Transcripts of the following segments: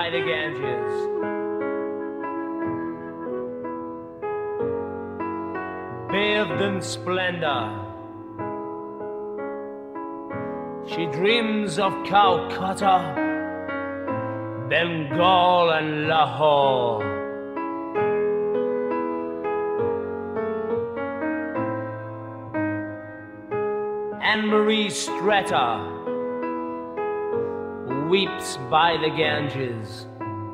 by the Ganges. Bathed in splendor, she dreams of Calcutta, Bengal and Lahore. Anne-Marie Streeter weeps by the Ganges.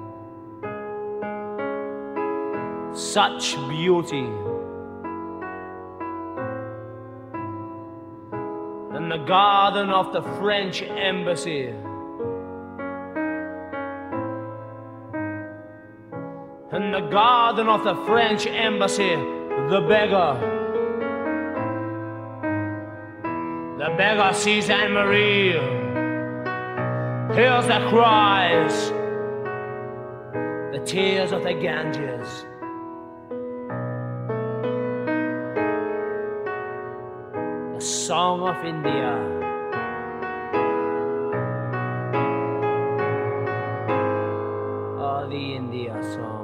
Such beauty in the garden of the French embassy. In the garden of the French embassy, the beggar sees Anne-Marie, hears the cries, the tears of the Ganges. The song of India. Oh, the India song.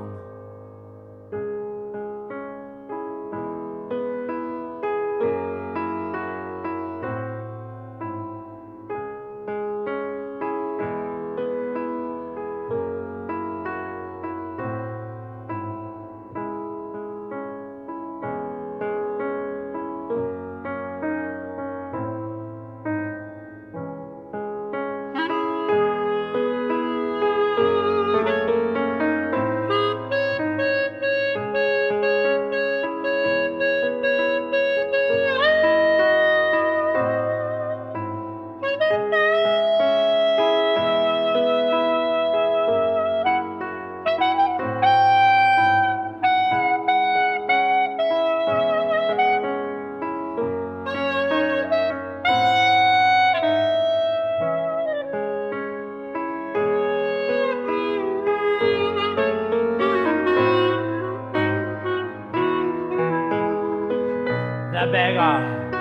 The beggar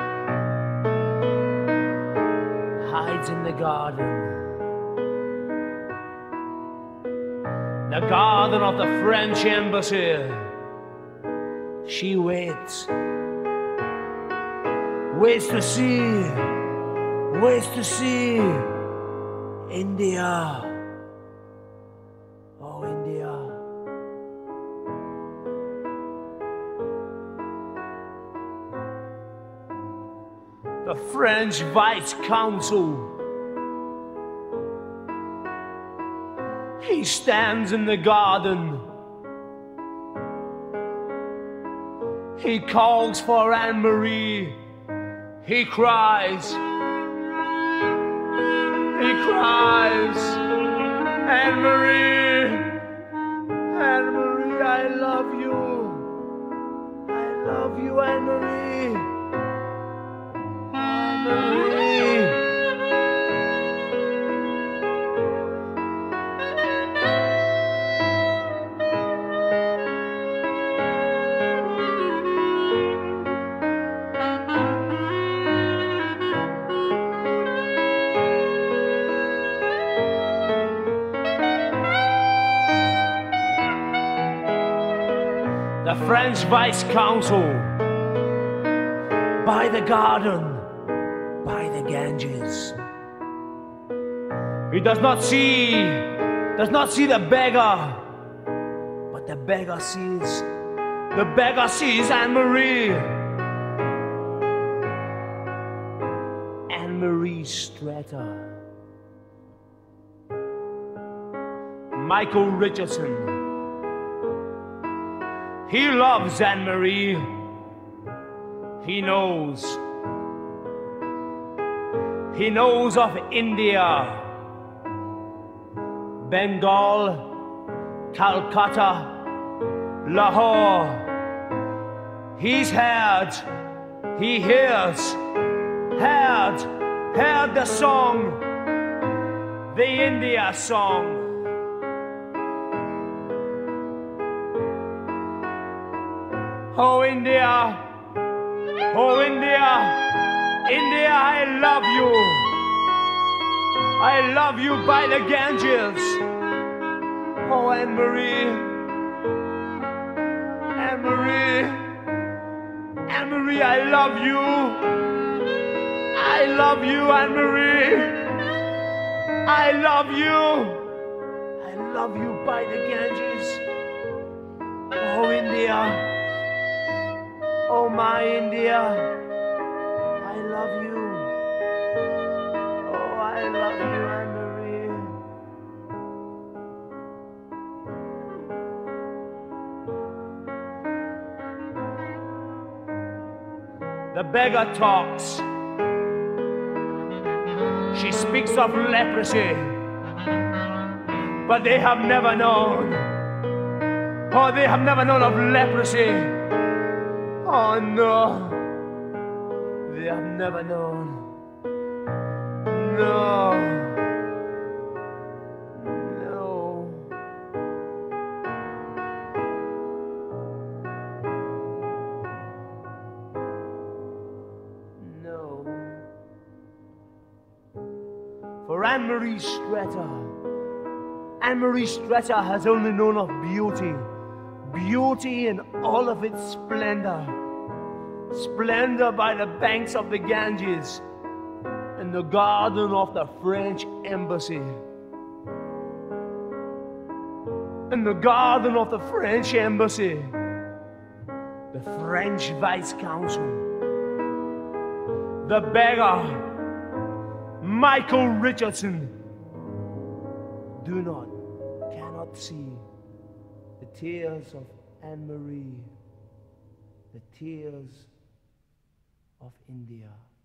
hides in the garden of the French embassy. She waits to see India. Oh, India. The French Vice Consul, he stands in the garden. He calls for Anne-Marie. He cries, Anne-Marie, Anne-Marie, I love you, Anne-Marie. The French Vice Consul, by the garden, by the Ganges. He does not see the beggar, but the beggar sees Anne-Marie. Anne-Marie Streeter. Michael Richardson. He loves Anne-Marie. He knows of India, Bengal, Calcutta, Lahore. He's heard the song, the India song. Oh India, India, I love you by the Ganges. Oh, Anne-Marie, Anne-Marie, Anne-Marie, I love you. I love you, Anne-Marie. I love you. I love you by the Ganges. Oh, India. Oh, my India. I love you. Oh, I love you, Anne-Marie. The beggar talks. She speaks of leprosy, but they have never known. Oh, they have never known of leprosy. Oh, no. They have never known. No. No. No. For Anne-Marie Streeter, Anne-Marie Streeter has only known of beauty. Beauty in all of its splendor. Splendor by the banks of the Ganges, in the garden of the French embassy. In the garden of the French embassy, the French vice consul, the beggar, Michael Richardson, cannot see the tears of Anne-Marie, the tears of India.